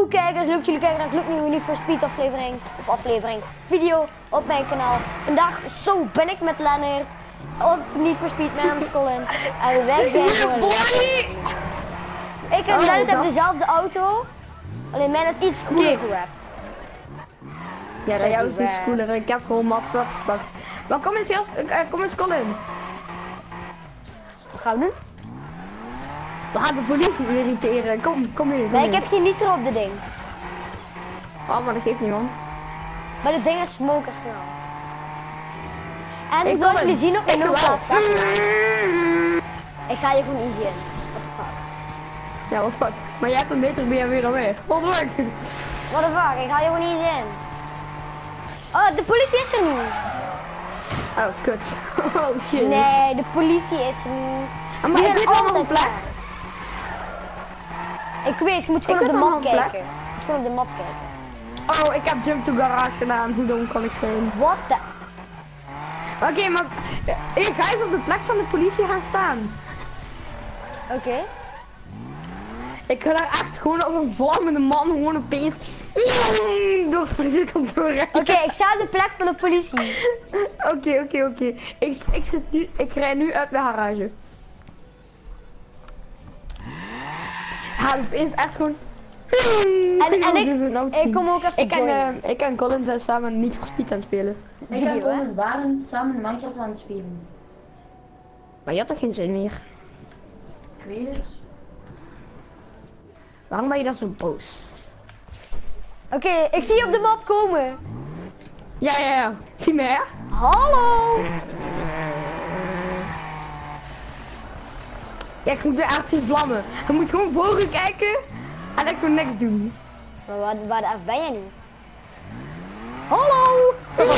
Hallo kijkers, leuk dat jullie kijken naar een gloednieuwe Need for Speed video op mijn kanaal. Vandaag ben ik met Lennart op Need for Speed, mijn naam is Colin. En wij zijn voor een Ik en Lennart hebben dezelfde auto, alleen mijn is iets cooler gerapt. Ja, dat jou is iets cooler. Ik heb gewoon Mats gepakt. Maar kom eens, kom eens Colin. Wat gaan we doen? We gaan de politie irriteren. Kom hier. Nee, ik heb geen nitro op de ding. Oh, maar dat geeft niet, man. Maar het ding is smokersnel. En zoals jullie zien op mijn nummerplaat staat. Ik ga je gewoon easy in. What the fuck? Ja, wat fuck. Maar jij hebt een betere BMW dan mij. Wat fuck? What the fuck? Ik ga je gewoon easy in. Oh, de politie is er niet. Oh, kut. Oh shit. Nee, de politie is er niet. Maar ik weet wel nog een plek. Ik weet, je moet gewoon op de map kijken. Je moet gewoon op de map kijken. Oh, ik heb jump to garage gedaan. Hoe dom kan ik zijn? What the? Oké, maar ik ga eens op de plek van de politie gaan staan. Oké. Ik ga daar echt gewoon als een vlammende man gewoon opeens door het politiekantoor rijden. Oké, ik sta op de plek van de politie. Oké. Ik rij nu uit de garage. Ga opeens echt gewoon. Ik kom ook even joinen. Ik en Colin zijn samen niet voor Speed aan het spelen. Ik en Colin waren samen Minecraft aan het spelen. Maar je had toch geen zin meer? Ik weet het. Waarom ben je dan zo boos? Oké, ik zie je op de map komen. Ja. Zie me hè? Hallo. Ja, ik moet weer echt zien vlammen. Je moet gewoon voor je kijken en ik gewoon niks doen. Maar waar de F ben jij nu? Hallo.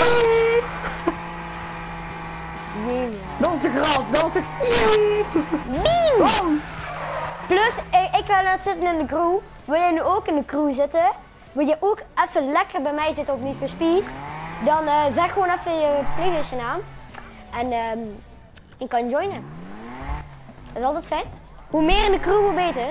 Dat is de grap, dat is de... Beam. Plus, ik ga net zitten in de crew. Wil jij nu ook in de crew zitten? Wil je ook even lekker bij mij zitten op Need for Speed? Dan zeg gewoon even je PlayStation aan. En je kan joinen. Dat is altijd fijn. Hoe meer in de crew, hoe beter.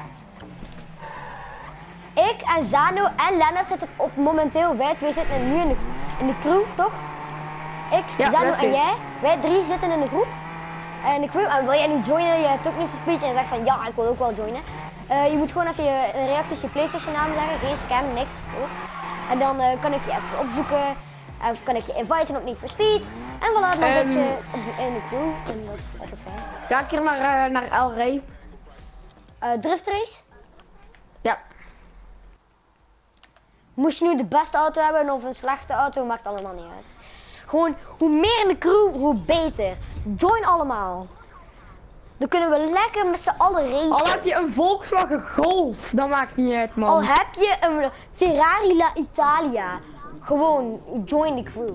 Ik en Zano en Lennart zitten op momenteel, wij twee zitten nu in de crew, toch? Ik, ja, Zano en jij, wij drie zitten in de groep. En ik wil jij nu joinen, je hebt ook niet gespeeld en je zegt van ja, ik wil ook wel joinen. Je moet gewoon even je reacties, je PlayStation naam zeggen, geen scam, niks hoor. En dan kan ik je even opzoeken, kan ik je inviten op Need for Speed. En voilà, dan zit je in de crew en dat is altijd fijn. Ga ik hier naar El Rey? Drift race? Ja. Moest je nu de beste auto hebben of een slechte auto, maakt allemaal niet uit. Gewoon, hoe meer in de crew, hoe beter. Join allemaal. Dan kunnen we lekker met z'n allen racen. Al heb je een Volkswagen Golf, dat maakt niet uit, man. Al heb je een Ferrari La Italia. Gewoon, join de crew.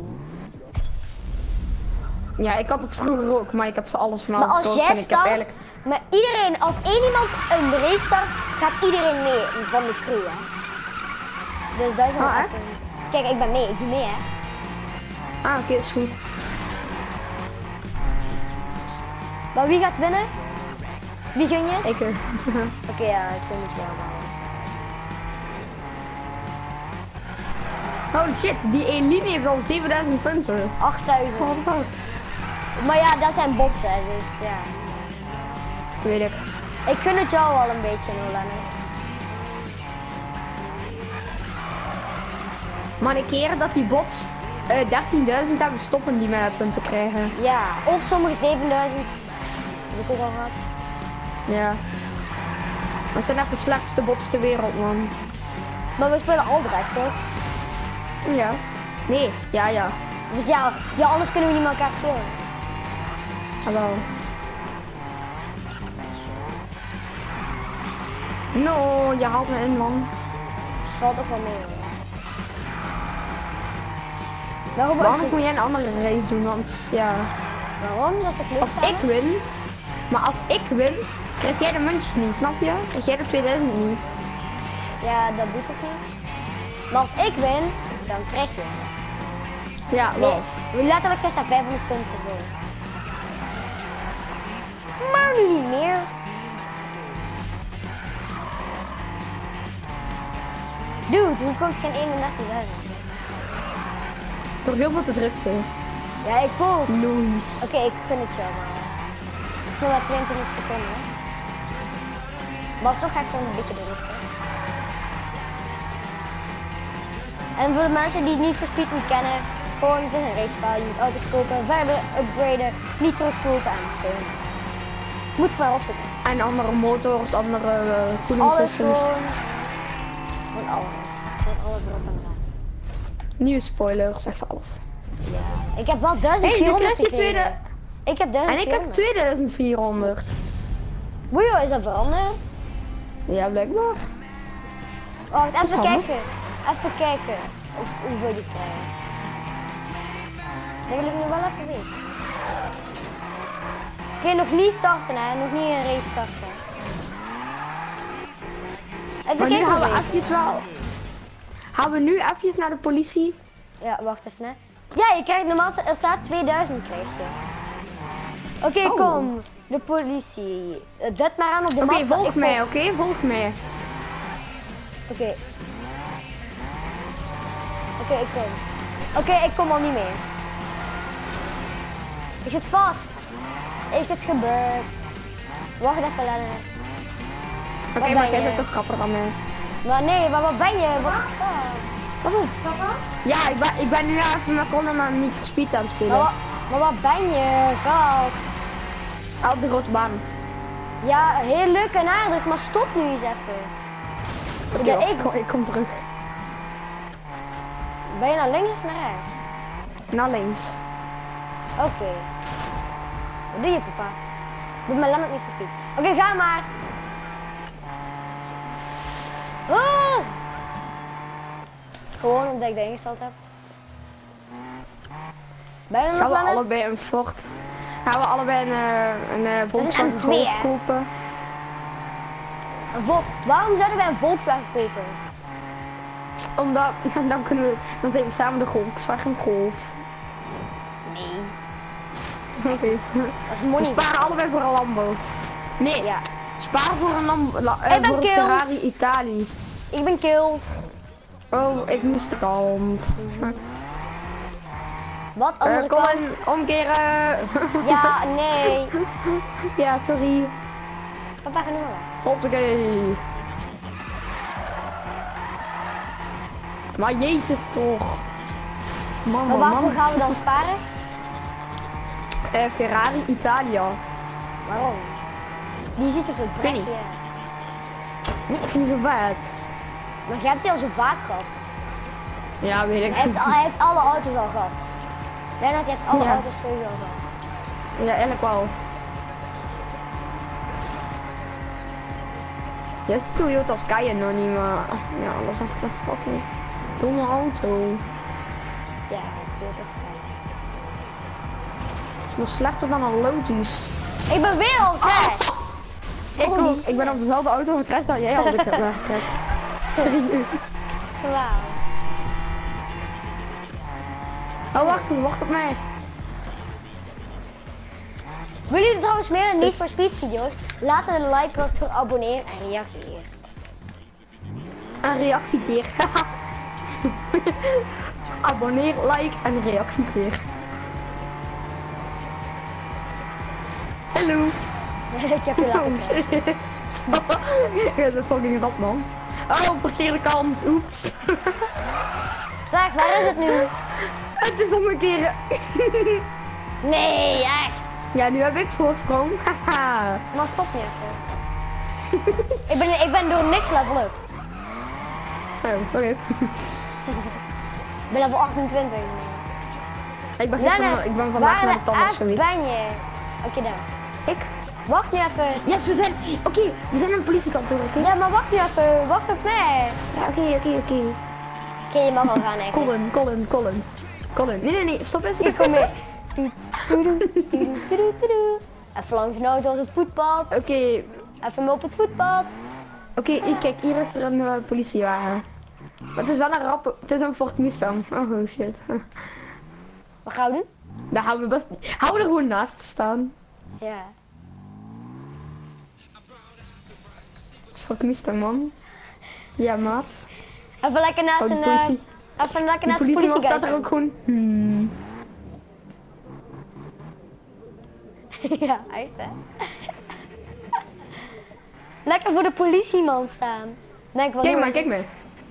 Ja, ik had het vroeger ook, maar ik heb ze alles vanaf. Maar als jij start, met iedereen, als één iemand een race start, gaat iedereen mee van de crew, hè. Dus dat is wel echt. Kijk, ik ben mee, ik doe mee, hè. Ah, oké, is goed. Maar wie gaat winnen? Wie gun je? Ik. Oké, ja, ik gun het wel. Oh shit, die Eline heeft al 7000 punten. 8000. Maar ja, dat zijn botsen, dus ja. Weet ik. Ik gun het jou wel een beetje, Lennart. Maar een keer dat die bots 13.000 hebben, stoppen die met punten krijgen. Ja, of sommige 7000. Heb ik ook al gehad. Ja. Maar het zijn echt de slechtste bots ter wereld, man. Maar we spelen Albrecht, toch? Ja. Nee, ja. Dus ja, anders kunnen we niet met elkaar spelen. Hallo. No, je haalt me in, man. Valt ook wel mee. Waarom moet jij een andere race doen? Want ja. Waarom? Dat ik als ik win, maar als ik win, krijg jij de muntjes niet, snap je? Krijg jij de 2000 niet. Ja, dat doet ik niet. Maar als ik win, dan krijg je. Ja, wel. Nee, letterlijk gisteren 500 punten voor. Maar nu niet meer. Dude, hoe komt geen 31.000? Door heel veel te driften. Ja, ik voel. Nice. Oké, ik gun het jou maar. Het is nog maar 22 seconden. Hè? Maar alsnog ga ik gewoon een beetje driften. En voor de mensen die het niet voor Speed niet kennen, gewoon het is een racespel. Je moet auto's kopen, verder upgraden, nitro's kopen en gewoon. Moet je maar opzoeken. En andere motors, andere Alles koelingssystems. gewoon alles. Gewoon alles erop en eraan. Nieuwe spoilers, echt alles. Ja. Ik heb wel Hey, 1400 nu krijg je gekregen. tweede. Ik heb En ik 1400. heb 2400. Boeio, is dat veranderd? Ja, blijkbaar. Wacht, is even handig. kijken. Even kijken of hoeveel je krijgt. Dat wil ik nu wel even weten. Oké, nog niet starten hè, nog niet een race starten. Even Maar nu kijken gaan we hoeveel je even wel. Gaan we nu even naar de politie? Ja, wacht even hè. Ja, je krijgt normaal, er staat 2000 krijg je. Oké, Oh. kom. De politie. Zet maar aan op de Oké, map. volg Ik mij, oké? Volg mij. Oké. Oké, ik kom. Oké, ik kom al niet meer. Ik zit vast. Ik zit gebeurd. Wacht even, Lennart. Oké, Waar maar ben jij je? bent toch grappig dan mij. Maar nee, maar wat ben je? Wat? Waarom? Ja, ik ben nu even met Colin maar niet voor Speed aan het spelen. Maar wat ben je, gast? Op de grote baan. Ja, heel leuk en aardig, maar stop nu eens even. Oké, Ja, wacht, ik kom terug. Ben je naar links of naar rechts? Naar links. Oké. Wat doe je, papa? Doe mijn lamp niet voor Speed. Oké, ga maar. Ah! Gewoon omdat ik dat ingesteld heb. Ben je er nog, Gaan we Lennart? allebei een Ford. Gaan we allebei een Volkswagen M2, Golf hè? kopen. Waarom zouden wij een Volkswagen kopen? Omdat, dan zijn we samen de Volkswagen Golf. Nee. Oké. Dat is We money. sparen allebei voor een Lambo. Nee, Ja. spaar voor een Lambo, Ik ben voor een killed. Ferrari Italië. Ik ben killed. Oh, ik moest de kant. Wat? Andere kant? Colin, omkeren. Ja, nee. Ja, sorry. Papa, ga nu maar weg. Hoppakee. Maar jezus toch. Man, Maar man, waarvoor man. gaan we dan sparen? Ferrari Italia. Waarom? Die ziet er zo weet brekje niet. uit. Nee, ik vind het zo vet. Maar je hebt die al zo vaak gehad. Ja, weet ik. Hij heeft alle auto's al gehad. Lennart, je hebt alle Ja. auto's sowieso al gehad. Ja, eigenlijk wel. Ja, is die Toyota Sky nog niet, maar ja, dat is echt een fucking domme auto. Ja, het wil dat zijn. Het is nog slechter dan een Lotus. Ik ben weer al crash. Ik ook. Ik ben op dezelfde auto gecrashed dat jij al gecrashed. Serieus. Wauw. Oh, wacht op mij. Willen jullie trouwens meer Need Dus- for Speed video's? Laat een like achter, abonneer en reageer. Een reactieteer. Abonneer, like en reactieteer. Hallo. Ik heb je laten Oh crashen. shit. Ja, dat is fucking rap man. Oh, verkeerde kant. Oeps. Zeg, waar is het nu? Het is omgekeren. Nee, echt. Ja, nu heb ik voorsprong. Haha. Maar stop niet even. ik ben door niks level up. Oh, oké. Ik ben level 28. Ik ben Lennart, ik ben vandaag waar naar de tandarts F geweest. ben je? Oké, dan. Ik? Wacht nu even. Yes, we zijn. Oké, we zijn in een politiekantoor, oké? Ja, maar wacht nu even. Wacht op mij. Ja, oké. Oké, je mag al gaan eigenlijk. Colin. Nee, stop eens. Ik kom mee. Even langs de auto als het voetpad. Oké, Even op het voetpad. kijk, hier is er een politiewagen. Maar het is wel een rappe, het is een Ford Mustang. Oh shit. Wat gaan we doen? Daar gaan we best, gaan we er gewoon naast staan. Ja. Het is Ford Mustang man. Ja maat. Even lekker naast Oh, de een... politie. even lekker De naast de politie politieguy staat daar ook gewoon. Ja, echt hè. Lekker voor de politieman staan. Denk wel. Kijk maar, kijk maar.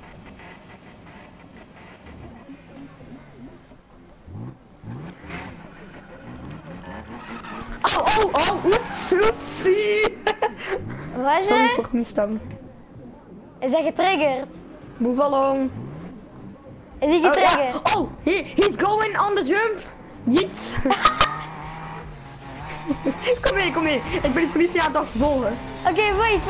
Oh, oepsie. Wat is Sorry het? voor mijn stem. Is hij getriggerd? Move along. Is hij getriggerd? Oh, oh, he's going on the jump. Jeet. Kom mee. Ik ben de politie aan het achtervolgen. Oké, wait.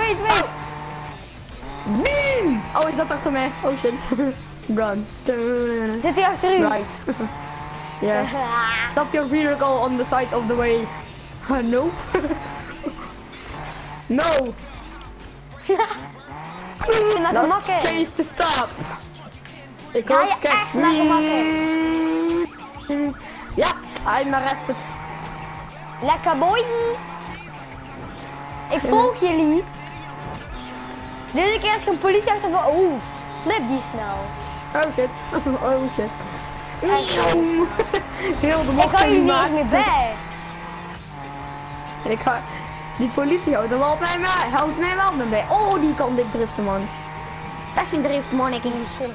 Beam! Oh, is dat achter mij? Oh shit. Run. Zit hij achter u? Right. Yeah. Stop your vehicle on the side of the way. Nope. No. Maar Let's gemakken. change the stop. Ik Ga hoor je echt naar gemakken? Ja, I'm arrested. Lekker boy. Ik volg jullie. Deze keer is geen politie achtervolgen. Oeh, flip die snel. Oh shit. Oh shit. Heel de Ik bocht hou jullie niet eens maken. meer bij. En ik ga... Die politie houdt mij wel bij. Oh, die kan dit driften, man. Dat is een drift, man. Ik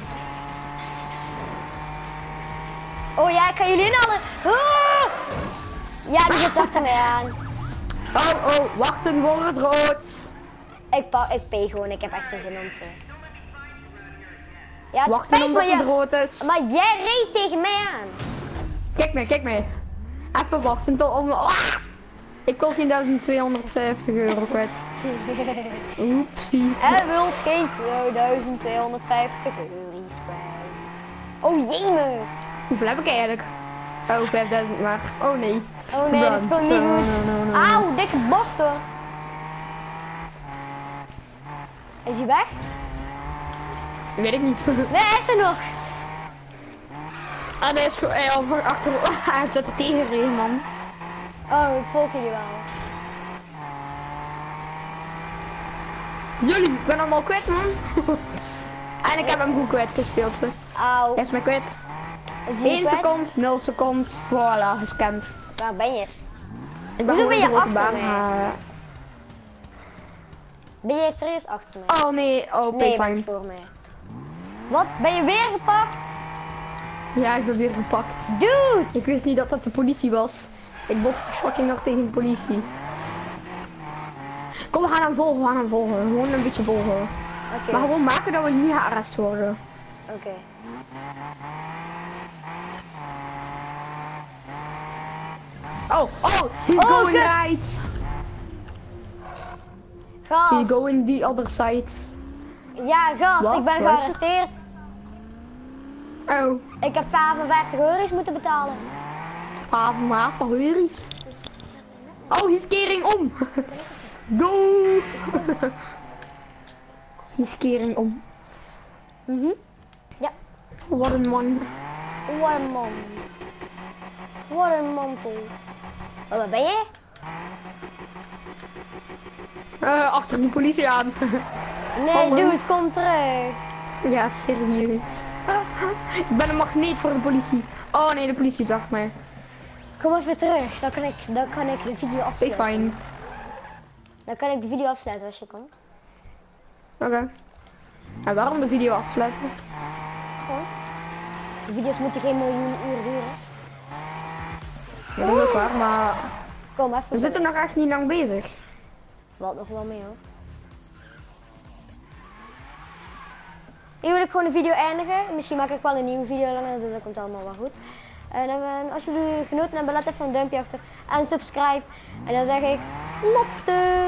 Oh ja, ik kan jullie inhalen. Ah! Ja, die zit achter mij aan. Oh, wachten voor het rood. Ik pay gewoon, ik heb echt geen zin om te. Ja, het Wachten spijt omdat me, het rood is. maar jij reed tegen mij aan. Kijk mij. Even wachten tot om... Ah! Ik kon geen 1250 euro kwijt. Oepsie. Hij wilt geen 2250 euro's kwijt. Oh jemig. Hoeveel heb ik eigenlijk? Oh, 5000 maar. Oh nee. Oh nee, dat komt niet goed. Auw, dikke bochten. Is hij weg? Weet ik niet. Nee, hij is er nog. Ah, nee, is gewoon achter. Hij zit er tegen gereden, man. Oh, ik volg jullie wel. Jullie, ik ben hem al kwijt, man. En ik heb hem goed kwijt gespeeld. Auw. Hij is mij kwijt. Is hij 1 kwijt? seconde, 0 seconden. Voilà, gescand. Waar ben je? Ik Hoezo ben je gewoon de achter baan, mij? maar- Ben jij serieus achter mij? Oh nee, oh, Nee, je fijn. bent voor mij. Wat? Ben je weer gepakt? Ja, ik ben weer gepakt. Dude! Ik wist niet dat dat de politie was. Ik botste fucking hard tegen de politie. Kom, we gaan hem volgen, Gewoon een beetje volgen. Oké, Maar gewoon maken dat we niet gearrest worden. oké. Oh, he's Oh, going kut. right. Gast. He's going the other side. Ja, gast, Wat? ik ben Wat is gearresteerd. Oh, Ik heb 55 euro's moeten betalen. maar euro's. Oh, he's kering om. Go. He's kering om. Ja, Wat een man. wat een man. Wat een mantel. Oh, waar ben je? Achter de politie aan. Nee, Hallo. dude, kom terug. Ja, serieus. Ik ben een magneet voor de politie. Oh nee, de politie zag mij. Kom even terug, dan kan ik de video Be afsluiten. fine. Dan kan ik de video afsluiten als je komt. Oké. En waarom de video afsluiten? Gewoon. De video's moeten geen miljoen uur duren. Ja, dat is ook waar, maar Kom even. we zitten nog echt niet lang bezig. Valt nog wel mee hoor. Hier wil ik gewoon de video eindigen. Misschien maak ik wel een nieuwe video langer, dus dat komt allemaal wel goed. En als jullie genoten hebben, laat even een duimpje achter en subscribe. En dan zeg ik, lotte!